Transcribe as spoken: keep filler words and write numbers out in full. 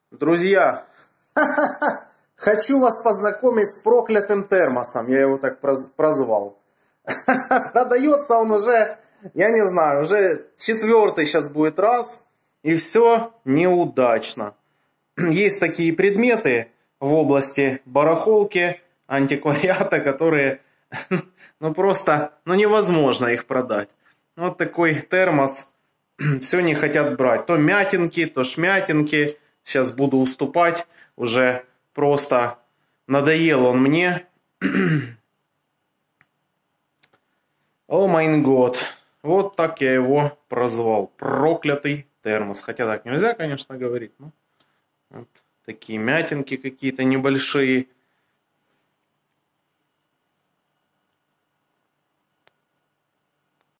Друзья, хочу вас познакомить с проклятым термосом. Я его так прозвал. Продается он уже, я не знаю, уже четвертый сейчас будет раз. И все неудачно. Есть такие предметы в области барахолки, антиквариата, которые, ну просто, ну невозможно их продать. Вот такой термос. Все не хотят брать. То мятинки, то шмятинки. Сейчас буду уступать. Уже просто надоел он мне. О май год. Вот так я его прозвал. Проклятый термос. Хотя так нельзя, конечно, говорить. Но вот такие мятинки какие-то небольшие.